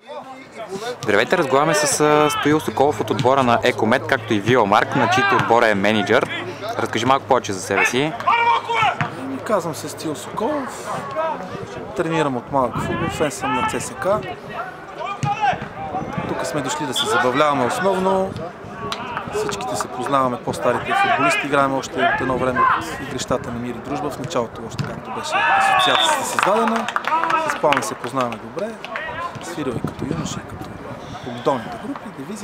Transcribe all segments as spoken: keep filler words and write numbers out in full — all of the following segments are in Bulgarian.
Здравейте, разговаряме с Стоил Соколов от отбора на Екомет, както и Вио Марк, на чийто отбор е менеджер. Разкажи малко повече за себе си. Казвам се Стоил Соkolov, тренирам от малък футбол, фен съм на Це Ес Ка. Тук сме дошли да се забавляваме основно. Всичките се познаваме, по-старите футболисти, играем още от едно време от игрищата на Мир и дружба, в началото още както беше асоциацията създадена. С Пламен се познаваме добре, свирил и като юноши, и като по долните групи, дивизии.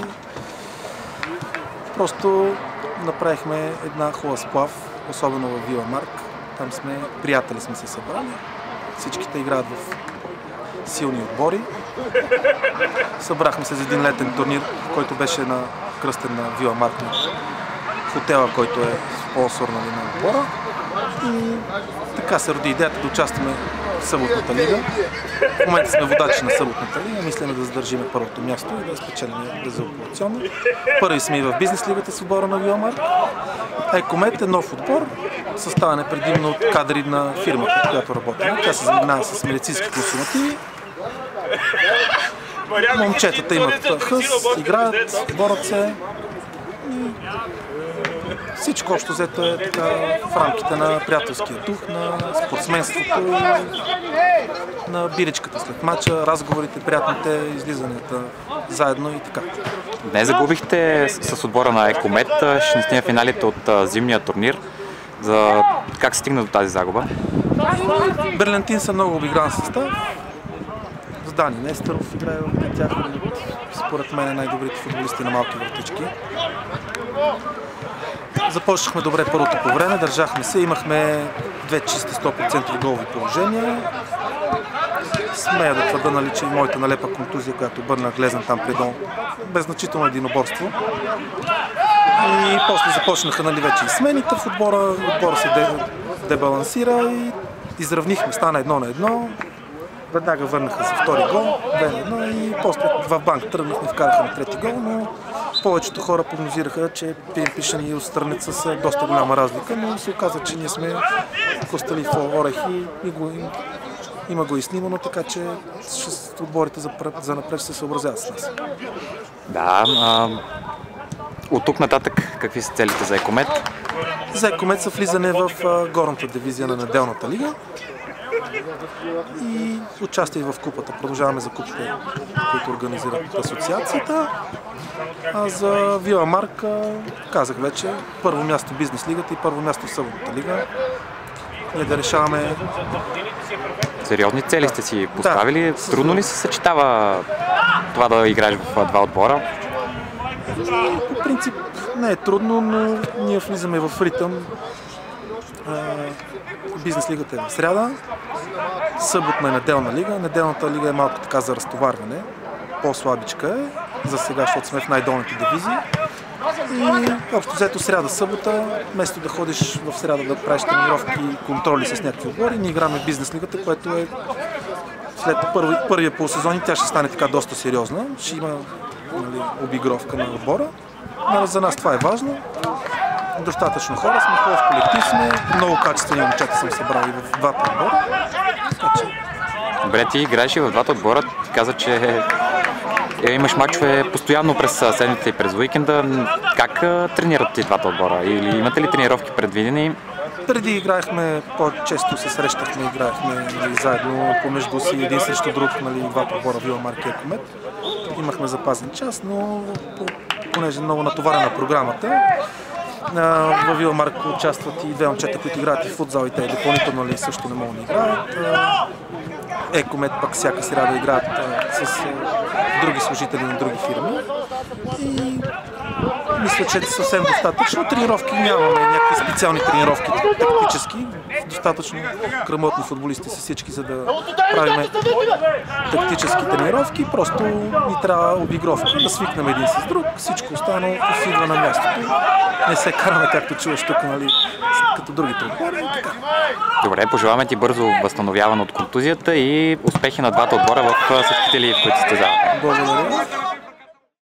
Просто направихме една хубава сплав, особено в Вио Марк. Там сме приятели, сме се събрали. Всичките играят в силни отбори. Събрахме се за един летен турнир, който беше на кръстен на Вио Марк, хотела, който е спонсор на отбора. И така се роди идеята да участваме в съботната лига. В момента сме водачи на съботната лига, мислим да задържим първото място и да спечелим безапелационно. Първи сме и в бизнес лигата с отбора на Вио Марк. Екомет е нов отбор, съставен е предимно от кадри на фирмата, в която работим. Тя се занимава с медицински консумативи. Момчетата имат хъс, играят, борят се. И всичко общо взето е така в рамките на приятелския дух, на спортсменството и на биричката след мача, разговорите, приятните излизанията заедно и така. Днес загубихте с отбора на Екомет, ще настигне финалите от зимния турнир. За как се стигна до тази загуба? Берлентин са много обигран състав. Дани Нестеров играе в тях, според мен е най-добрите футболисти на малки вратички. Започнахме добре първото по време, държахме се, имахме две чисти сто процента голови положения. Смея да твърда, нали, че и моята налепа контузия, която бърна глезен там предол, беззначително единоборство. И после започнаха, нали, вече и смените в отбора, отбора се дебалансира и изравнихме, стана едно на едно. Веднага върнаха за втори гол, две на едно и после в банк тръгнахме, вкараха на трети гол, но повечето хора прогнозираха, че пишани и отстранят с доста голяма разлика, но се оказа, че ние сме костали в орехи и го, има го и снимано, така че отборите за, за напред ще се съобразяват с нас. Да, а, от тук нататък какви са целите за Екомет? За Екомет са влизане в горната дивизия на неделната лига и участие в купата. Продължаваме за купите, които организират асоциацията. А за Вио Марк, казах вече, първо място в бизнес лигата и първо място в съботната лига. Ние да решаваме... Сериозни цели сте си поставили. Да. Трудно ли се съчетава това да играеш в два отбора? По принцип не е трудно, но ние влизаме в ритъм. Бизнес лигата е в сряда, съботна е неделна лига. Неделната лига е малко така за разтоварване, по-слабичка е, за сега, защото сме в най-долните дивизии. И общо взето сряда-събота, вместо да ходиш в сряда да правиш тренировки и контроли с някакви отбори, ние играме бизнес лигата, което е след първи, първия полусезон, тя ще стане така доста сериозна. Ще има, нали, обигровка на отбора. Но за нас това е важно. Достатъчно хора сме, хубав колектив сме, много качествени момчета съм събрал и в двата отбора. Че... Добре, ти играеш и в двата отбора, ти каза, че имаш мачове постоянно през седмицата и през уикенда. Как тренират ти двата отбора? Или имате ли тренировки предвидени? Преди играехме, по-често се срещахме, играехме, нали, заедно помежду си, един срещу друг, нали, двата отбора Вио Марк и Екомет. Имахме запазен час, но понеже много натоварена програмата, във Вио Марк участват и две момчета, които играят и в футзал, и те допълнително ли също не могат да играят. Екомет пък всяка сряда играят с други служители на други фирми. И мисля, че е съвсем достатъчно. Тренировки нямаме, някакви специални тренировки, тактически. Достатъчно грамотни футболисти са всички, за да правим тактически тренировки. Просто ни трябва обигровка, да свикнем един с друг. Всичко останало идва на мястото. Не се караме, както чуваш тук, нали, като другите отбори и така. Добре, пожелаваме ти бързо възстановяване от контузията и успехи на двата отбора в състезанията, в които сте за. Благодаря.